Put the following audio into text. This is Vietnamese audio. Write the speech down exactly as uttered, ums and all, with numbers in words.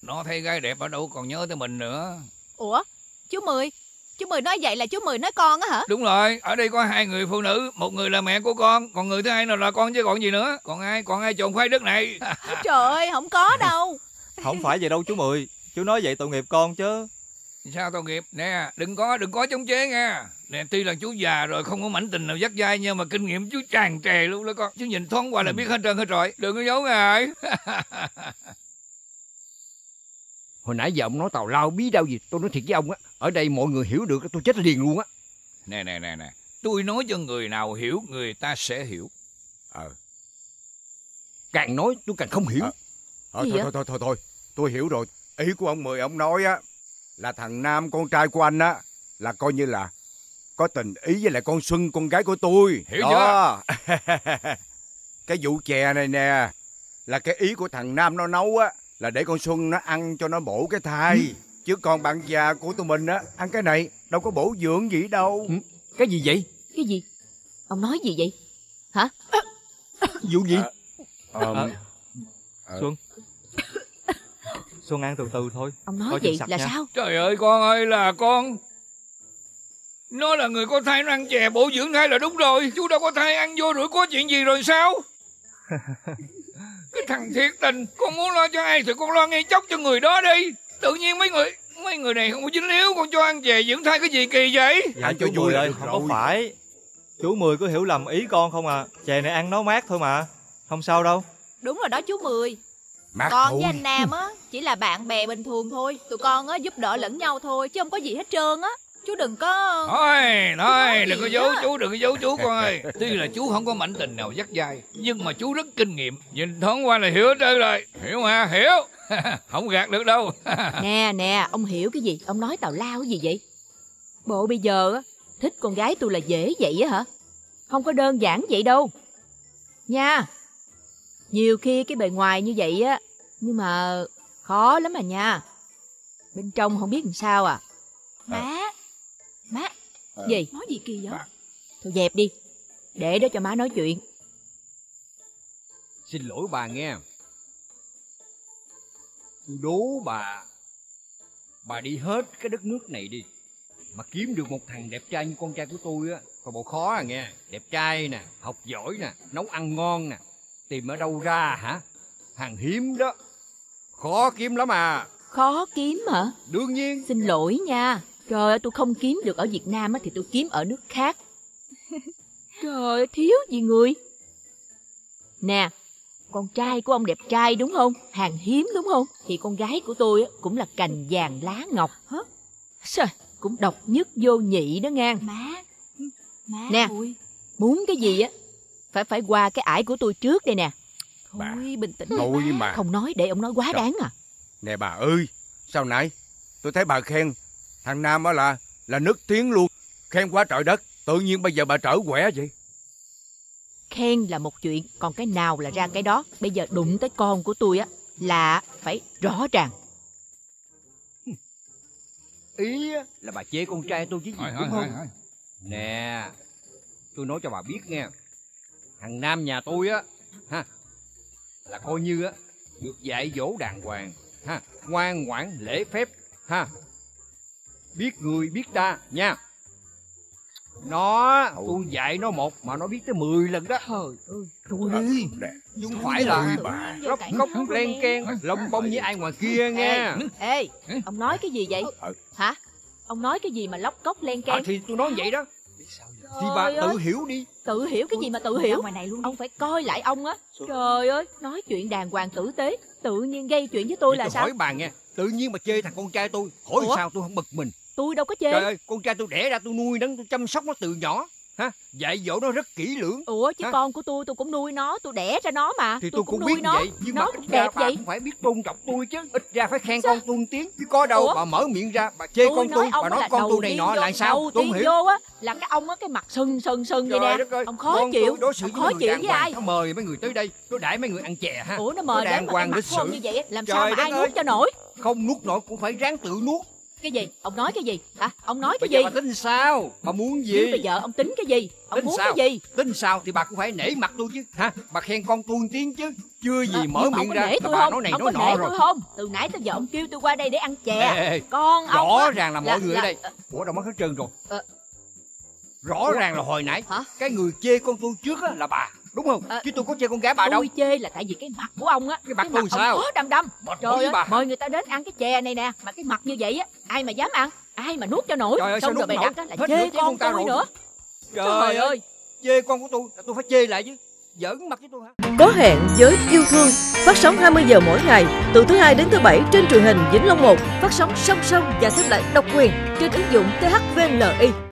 Nó thấy gái đẹp ở đâu còn nhớ tới mình nữa. Ủa, chú Mười, chú Mười nói vậy là chú Mười nói con á hả? Đúng rồi, ở đây có hai người phụ nữ, một người là mẹ của con, còn người thứ hai là con chứ còn gì nữa. Còn ai, còn ai trộn khoai đất này? Trời ơi, không có đâu. Không phải vậy đâu chú Mười. Chú nói vậy tội nghiệp con chứ. Sao tội nghiệp? Nè, đừng có đừng có chống chế nha. Nè, tuy là chú già rồi không có mảnh tình nào dắt dai, nhưng mà kinh nghiệm chú tràn trề luôn đó con. Chú nhìn thoáng qua là biết hết trơn hết rồi. Đừng có giấu ngài. Hồi nãy giờ ông nói tào lao bí đao gì, tôi nói thiệt với ông á, ở đây mọi người hiểu được tôi chết liền luôn á. Nè nè nè nè, tôi nói cho người nào hiểu người ta sẽ hiểu. Ờ. Càng nói tôi càng không hiểu. À, à, thôi, thôi thôi thôi thôi, tôi hiểu rồi. Ý của ông Mười ông nói á là thằng Nam con trai của anh á là coi như là có tình ý với lại con Xuân con gái của tôi. Hiểu đó. Chưa? Cái vụ chè này nè là cái ý của thằng Nam nó nấu á là để con Xuân nó ăn cho nó bổ cái thai. Ừ. Chứ còn bạn già của tụi mình á ăn cái này đâu có bổ dưỡng gì đâu. Ừ. Cái gì vậy? Cái gì? Ông nói gì vậy? Hả? Vụ gì? À, à, à. Xuân Xuân ăn từ từ thôi. Ông nói gì là nha. Sao? Trời ơi con ơi là con. Nó là người có thai nó ăn chè bổ dưỡng thai là đúng rồi. Chú đâu có thai ăn vô rồi có chuyện gì rồi sao? Cái thằng thiệt tình. Con muốn lo cho ai thì con lo ngay chốc cho người đó đi. Tự nhiên mấy người Mấy người này không có dính líu. Con cho ăn chè dưỡng thai cái gì kỳ vậy? Dạ chú Mười ơi, không có phải. Chú Mười có hiểu lầm ý con không à. Chè này ăn nó mát thôi mà. Không sao đâu. Đúng rồi đó chú Mười. Mát con thôi. Với anh Nam á chỉ là bạn bè bình thường thôi. Tụi con á giúp đỡ lẫn nhau thôi, chứ không có gì hết trơn á. Chú đừng có... Thôi, thôi, đừng có giấu chú, đừng có giấu chú con ơi. Tuy là chú không có mảnh tình nào dắt dai, nhưng mà chú rất kinh nghiệm. Nhìn thoáng qua là hiểu hết trơn rồi. Hiểu mà, hiểu. Không gạt được đâu. Nè, nè, ông hiểu cái gì? Ông nói tào lao cái gì vậy? Bộ bây giờ á, thích con gái tôi là dễ vậy á hả? Không có đơn giản vậy đâu. Nha. Nhiều khi cái bề ngoài như vậy á, nhưng mà khó lắm à nha. Bên trong không biết làm sao à. Má. Má. À. Gì? Nói gì kỳ vậy? À. Thôi dẹp đi. Để đó cho má nói chuyện. Xin lỗi bà nghe. Tôi đố bà. Bà đi hết cái đất nước này đi, mà kiếm được một thằng đẹp trai như con trai của tôi á, còn bộ khó à nghe. Đẹp trai nè, học giỏi nè, nấu ăn ngon nè. Tìm ở đâu ra hả? Hàng hiếm đó. Khó kiếm lắm à. Khó kiếm hả? Đương nhiên. Xin lỗi nha. Trời ơi, tôi không kiếm được ở Việt Nam á, thì tôi kiếm ở nước khác. Trời ơi, thiếu gì người. Nè, con trai của ông đẹp trai đúng không? Hàng hiếm đúng không? Thì con gái của tôi á, cũng là cành vàng lá ngọc. Hả? Sao? Cũng độc nhất vô nhị đó ngang. Má. Má nè, ơi. Muốn cái gì á, phải phải qua cái ải của tôi trước đây nè. Thôi, bà, bình tĩnh. Thôi mà. Không nói để ông nói quá Trời. đáng à. Nè bà ơi, sao nãy tôi thấy bà khen thằng Nam á là là nức tiếng luôn, khen quá trời đất. Tự nhiên bây giờ bà trở quẻ vậy. Khen là một chuyện, còn cái nào là ra cái đó. Bây giờ đụng tới con của tôi á là phải rõ ràng. Ý là bà chê con trai tôi chứ gì, hỏi, đúng hỏi, không? hỏi, hỏi. Nè, tôi nói cho bà biết nghe. Thằng Nam nhà tôi á, ha, là coi như á được dạy dỗ đàng hoàng, ha, ngoan ngoãn lễ phép, ha, biết người biết ta nha. Nó, tôi dạy nó một mà nó biết tới mười lần đó. Trời ơi, tôi đi. Không phải là lóc cốc len keng lông bông như ai ngoài kia nghe. Ê, ê, ông nói cái gì vậy? Hả? Ông nói cái gì mà lóc cốc len keng? À, thì tôi nói vậy đó. Thì bà Trời tự ơi. hiểu đi. Tự hiểu cái gì mà tự hiểu? Ông phải coi lại ông á. Trời ơi, nói chuyện đàng hoàng tử tế, tự nhiên gây chuyện với tôi Vậy là tôi sao? hỏi bà nghe, tự nhiên mà chê thằng con trai tôi, hỏi Ủa? sao tôi không bực mình. Tôi đâu có chê. Trời ơi, con trai tôi đẻ ra tôi nuôi nấng, tôi chăm sóc nó từ nhỏ, ha, dạy dỗ nó rất kỹ lưỡng. Ủa chứ ha? con của tôi tôi cũng nuôi nó, tôi đẻ ra nó mà. Thì tôi, tôi cũng, cũng nuôi biết nó. vậy, nhưng nó mà cũng ít ra đẹp bà vậy. cũng phải biết tôn trọng tôi chứ. Ít ra phải khen Sao? con tôi một tiếng, chứ có đâu Ủa? bà mở miệng ra bà chê con tôi, bà nói con tôi này nọ là sao? Đầu Tôi tiên không hiểu. vô á là cái ông á, cái mặt sưng sưng sưng vậy nè. Ông khó con chịu. tôi đối xử ông với khó người chịu đàng với hoàng, ai? nó mời mấy người tới đây, nó đãi mấy người ăn chè ha. Ủa nó Nó mời đàng đến mà hoàng cái lịch mặt của ông sự. như vậy làm Trời sao mà đất ai ơi. nuốt cho nổi? Không nuốt nổi cũng phải ráng tự nuốt. Cái gì? Ông nói cái gì? Hả? Ông nói cái Bây giờ gì? bà tính sao? Bà muốn gì? Chứ bây giờ ông tính cái gì? Ông Tính muốn sao? cái gì? Tính sao thì bà cũng phải nể mặt tôi chứ hả? Bà khen con tôi một tiếng chứ. Chưa gì À, mở nhưng mà miệng ông có ra nể là tôi bà không? nói này Ông nói có nọ nể rồi. tôi không? Từ nãy tới giờ ông kêu tôi qua đây để ăn chè. Ê, ê, ê. Con ông Rõ á, ràng là là- mọi người là- ở đây. Ủa đâu mất hết trơn rồi. Ờ. Rõ ràng là hồi nãy Hả? cái người chê con tôi trước á là bà, đúng không? Ờ. Chứ tôi có chê con gái bà đâu. Tôi chê là tại vì cái mặt của ông á. Cái mặt tôi ông sao? khó đăm đăm. Mệt Trời mỏi với ơi, bà. mời người ta đến ăn cái chè này nè, mà cái mặt như vậy á, ai mà dám ăn? Ai mà nuốt cho nổi? Trời ơi, sao Xong rồi nuốt bày nổi? đặt á là Hết chê nửa chén con con ta tôi rồi. nữa. Trời, Trời ơi, ơi. chê con của tôi là tôi phải chê lại chứ. Giỡn mặt với tôi hả? Có hẹn với yêu thương phát sóng hai mươi giờ mỗi ngày từ thứ hai đến thứ bảy trên truyền hình Vĩnh Long một, phát sóng song song và xếp lại độc quyền trên ứng dụng tê hát vê en lờ i.